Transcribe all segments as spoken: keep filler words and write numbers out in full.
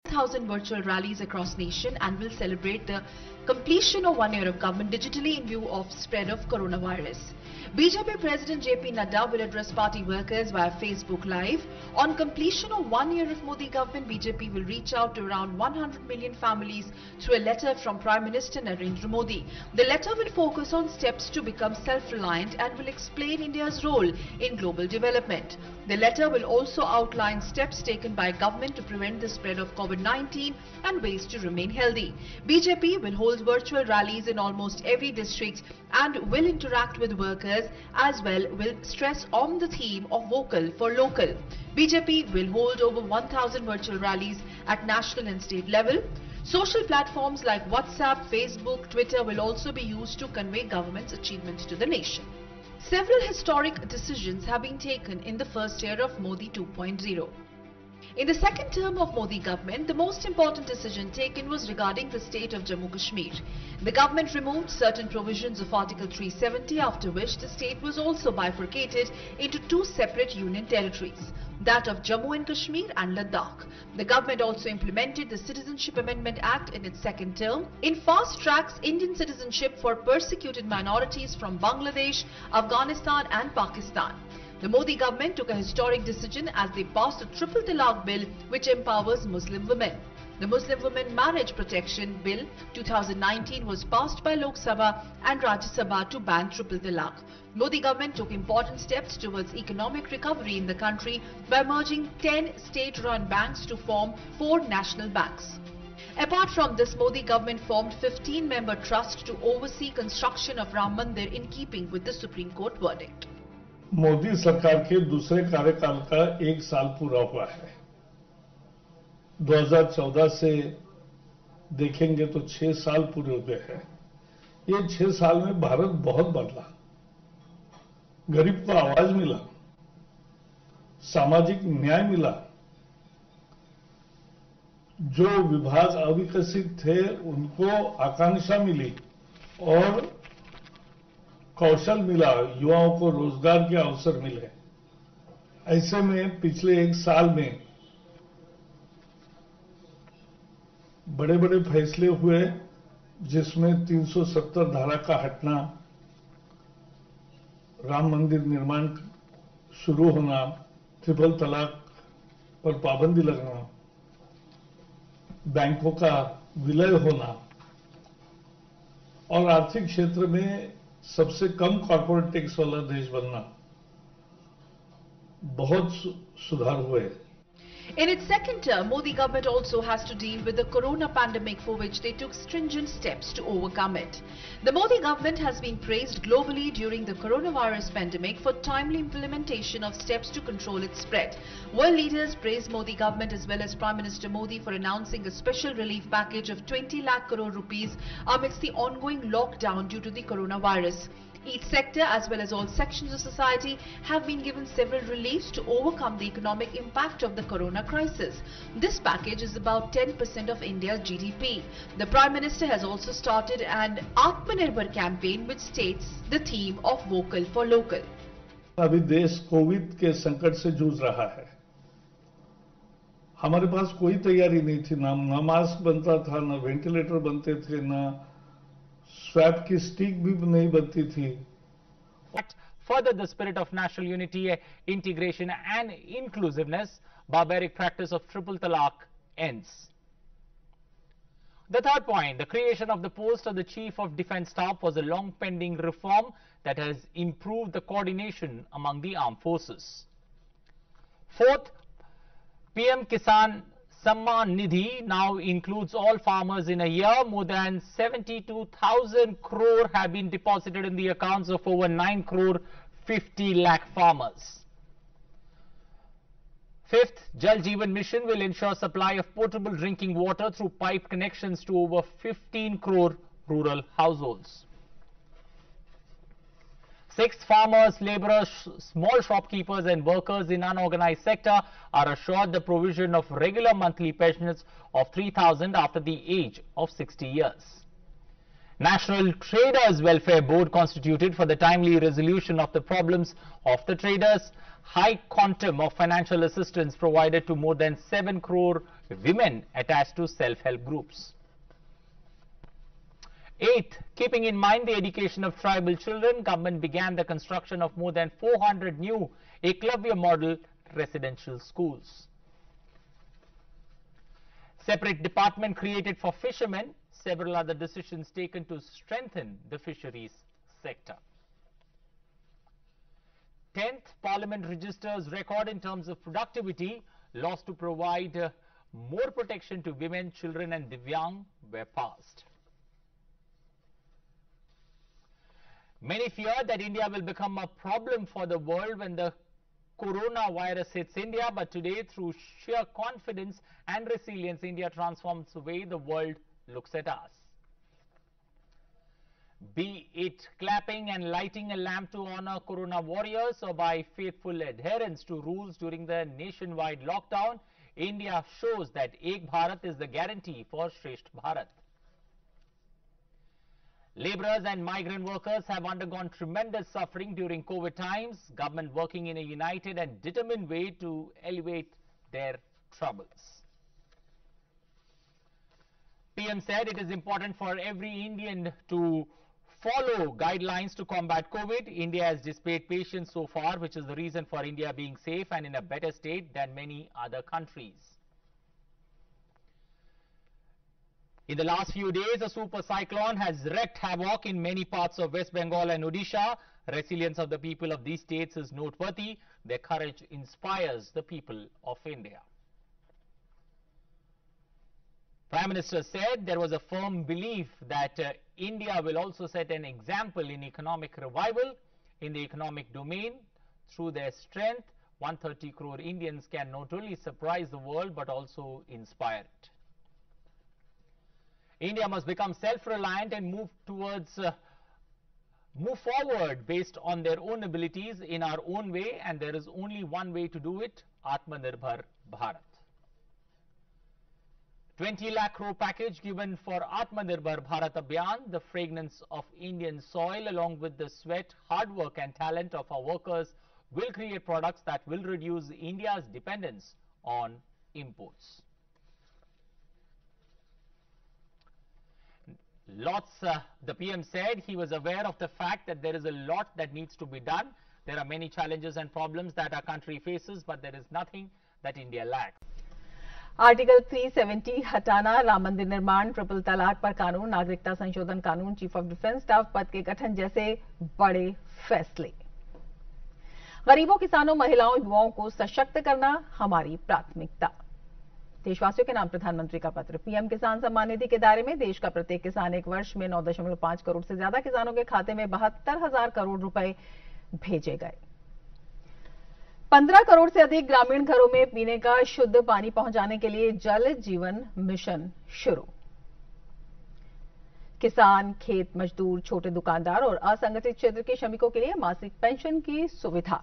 one thousand virtual rallies across nation and will celebrate the completion of one year of government digitally in view of spread of coronavirus. B J P President J P Nadda will address party workers via Facebook Live. On completion of one year of Modi government, B J P will reach out to around one hundred million families through a letter from Prime Minister Narendra Modi. The letter will focus on steps to become self-reliant and will explain India's role in global development. The letter will also outline steps taken by government to prevent the spread of COVID nineteen and ways to remain healthy. B J P will hold virtual rallies in almost every district and will interact with workers as well, will stress on the theme of vocal for local. B J P will hold over one thousand virtual rallies at national and state level. Social platforms like WhatsApp, Facebook, Twitter will also be used to convey government's achievements to the nation. Several historic decisions have been taken in the first year of Modi two point oh. In the second term of Modi government, the most important decision taken was regarding the state of Jammu Kashmir. The government removed certain provisions of Article three seventy, after which the state was also bifurcated into two separate union territories, that of Jammu and Kashmir and Ladakh. The government also implemented the Citizenship Amendment Act in its second term. In fast tracks Indian citizenship for persecuted minorities from Bangladesh, Afghanistan and Pakistan. The Modi government took a historic decision as they passed the Triple Talaq Bill, which empowers Muslim women. The Muslim Women Marriage Protection Bill two thousand nineteen was passed by Lok Sabha and Rajya Sabha to ban Triple Talaq. Modi government took important steps towards economic recovery in the country by merging ten state-run banks to form four national banks. Apart from this, Modi government formed fifteen member trust to oversee construction of Ram Mandir in keeping with the Supreme Court verdict. Modi सरकार के दूसरे कार्यकाल का एक साल पूरा हुआ है। दो हज़ार चौदह से देखेंगे तो छह साल पूरे हुए हैं। ये छह साल में भारत बहुत बदला, गरीब को आवाज मिला, सामाजिक न्याय मिला, जो विभाग अविकसित थे उनको आकांक्षा मिली और कौशल मिला, युवाओं को रोजगार के अवसर मिले। ऐसे में पिछले एक साल में बड़े बड़े फैसले हुए, जिसमें तीन सौ सत्तर धारा का हटना, राम मंदिर निर्माण शुरू होना, ट्रिपल तलाक पर पाबंदी लगना, बैंकों का विलय होना और आर्थिक क्षेत्र में सबसे कम कॉर्पोरेट टैक्स वाला देश बनना, बहुत सुधार हुए। In its second term, Modi government also has to deal with the corona pandemic, for which they took stringent steps to overcome it. The Modi government has been praised globally during the coronavirus pandemic for timely implementation of steps to control its spread. World leaders praised Modi government as well as Prime Minister Modi for announcing a special relief package of twenty lakh crore rupees amidst the ongoing lockdown due to the coronavirus. Each sector as well as all sections of society have been given several reliefs to overcome the economic impact of the corona crisis. This package is about ten percent of India's G D P. The Prime Minister has also started an Atmanirbhar campaign which states the theme of vocal for local. अभी देश Covid के संकट से जूझ रहा है। हमारे पास कोई तैयारी नहीं थी, ना ना मास्क बनता था, ना वेंटिलेटर बनते थे, ना स्वैप की स्टिक भी नहीं बनती थी। Further the spirit of national unity, integration and inclusiveness, barbaric practice of triple talaq ends. The third point, the creation of the post of the Chief of Defence Staff was a long pending reform that has improved the coordination among the armed forces. Fourth, P M Kisan Samman Nidhi now includes all farmers in a year. More than seventy-two thousand crore have been deposited in the accounts of over nine crore fifty lakh farmers. Fifth, Jal Jeevan Mission will ensure supply of potable drinking water through pipe connections to over fifteen crore rural households. Sixth, farmers, labourers, small shopkeepers and workers in unorganized sector are assured the provision of regular monthly pensions of three thousand after the age of sixty years. National Traders Welfare Board constituted for the timely resolution of the problems of the traders. High quantum of financial assistance provided to more than seven crore women attached to self-help groups. Eighth, keeping in mind the education of tribal children, government began the construction of more than four hundred new Eklavya model residential schools. Separate department created for fishermen. Several other decisions taken to strengthen the fisheries sector. Tenth, Parliament registers record in terms of productivity. Laws to provide uh, more protection to women, children and Divyang were passed. Many fear that India will become a problem for the world when the coronavirus hits India, but today, through sheer confidence and resilience, India transforms the way the world looks at us. Be it clapping and lighting a lamp to honor corona warriors or by faithful adherence to rules during the nationwide lockdown, India shows that Ek Bharat is the guarantee for Shresth Bharat. Laborers and migrant workers have undergone tremendous suffering during COVID times, government working in a united and determined way to alleviate their troubles. P M said it is important for every Indian to follow guidelines to combat COVID. India has displayed patience so far, which is the reason for India being safe and in a better state than many other countries. In the last few days, a super cyclone has wreaked havoc in many parts of West Bengal and Odisha. Resilience of the people of these states is noteworthy. Their courage inspires the people of India. Prime Minister said there was a firm belief that uh, India will also set an example in economic revival in the economic domain. Through their strength, one hundred thirty crore Indians can not only surprise the world but also inspire it. India must become self-reliant and move towards, uh, move forward based on their own abilities in our own way, and there is only one way to do it, Atmanirbhar Bharat. twenty lakh crore package given for Atmanirbhar Bharat Abhiyan, the fragrance of Indian soil along with the sweat, hard work and talent of our workers will create products that will reduce India's dependence on imports. Lots, uh, the P M said he was aware of the fact that there is a lot that needs to be done. There are many challenges and problems that our country faces, but there is nothing that India lacks. Article तीन सौ सत्तर हटाना, राम मंदिर निर्माण, triple तलाक पर कानून, नागरिकता संशोधन कानून, चीफ ऑफ डिफेंस स्टाफ पद के गठन जैसे बड़े फैसले। गरीबों, किसानों, महिलाओं, युवाओं को सशक्त करना हमारी प्राथमिकता। देशवासियों के नाम प्रधानमंत्री का पत्र। पीएम किसान सम्मान निधि के दायरे में देश का प्रत्येक किसान एक वर्ष में नौ दशमलव पांच करोड़ से ज्यादा किसानों के खाते में बहत्तर हजार करोड़ रुपए भेजे गए। पंद्रह करोड़ से अधिक ग्रामीण घरों में पीने का शुद्ध पानी पहुंचाने के लिए जल जीवन मिशन शुरू। किसान, खेत मजदूर, छोटे दुकानदार और असंगठित क्षेत्र के श्रमिकों के लिए मासिक पेंशन की सुविधा।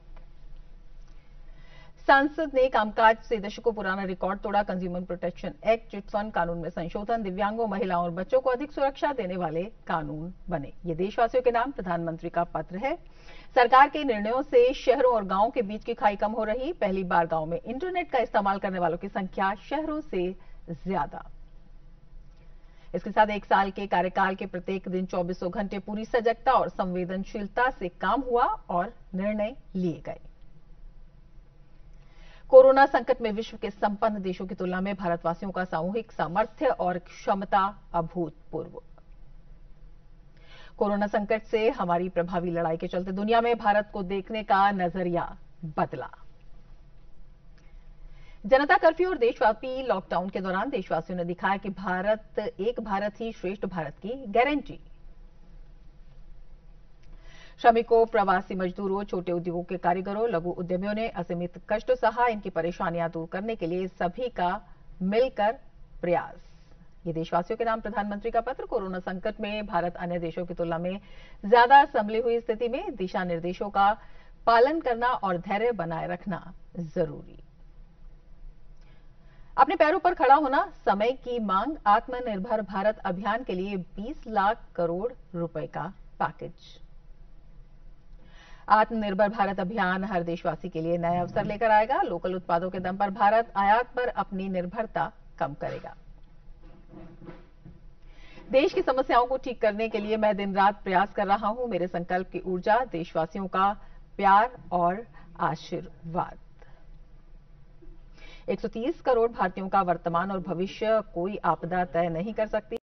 संसद ने कामकाज से दशकों पुराना रिकॉर्ड तोड़ा। Consumer protection act, chit fund कानून में संशोधन, दिव्यांगों, महिलाओं और बच्चों को अधिक सुरक्षा देने वाले कानून बने। ये देशवासियों के नाम प्रधानमंत्री का पत्र है। सरकार के निर्णयों से शहरों और गांवों के बीच की खाई कम हो रही। पहली बार गांव में इंटरनेट का इस्तेमाल करने वालों की संख्या शहरों से ज्यादा। इसके साथ एक साल के कार्यकाल के प्रत्येक दिन चौबीसों घंटे पूरी सजगता और संवेदनशीलता से काम हुआ और निर्णय लिए गए। कोरोना संकट में विश्व के संपन्न देशों की तुलना में भारतवासियों का सामूहिक सामर्थ्य और क्षमता अभूतपूर्व। कोरोना संकट से हमारी प्रभावी लड़ाई के चलते दुनिया में भारत को देखने का नजरिया बदला। जनता कर्फ्यू और देशव्यापी लॉकडाउन के दौरान देशवासियों ने दिखाया कि भारत एक भारत ही श्रेष्ठ भारत की गारंटी। श्रमिकों, प्रवासी मजदूरों, छोटे उद्योगों के कारीगरों, लघु उद्यमियों ने असीमित कष्ट सहा। इनकी परेशानियां दूर करने के लिए सभी का मिलकर प्रयास। ये देशवासियों के नाम प्रधानमंत्री का पत्र। कोरोना संकट में भारत अन्य देशों की तुलना में ज्यादा संभली हुई स्थिति में दिशा निर्देशों का पालन करना और धैर्य बनाए रखना जरूरी। अपने पैरों पर खड़ा होना, समय की मांग, आत्मनिर्भर भारत अभियान के लिए बीस लाख करोड़ रुपए का पैकेज। आत्मनिर्भर भारत अभियान हर देशवासी के लिए नए अवसर लेकर आएगा। लोकल उत्पादों के दम पर भारत आयात पर अपनी निर्भरता कम करेगा। देश की समस्याओं को ठीक करने के लिए मैं दिन रात प्रयास कर रहा हूं। मेरे संकल्प की ऊर्जा, देशवासियों का प्यार और आशीर्वाद। एक सौ तीस करोड़ भारतीयों का वर्तमान और भविष्य कोई आपदा तय नहीं कर सकती।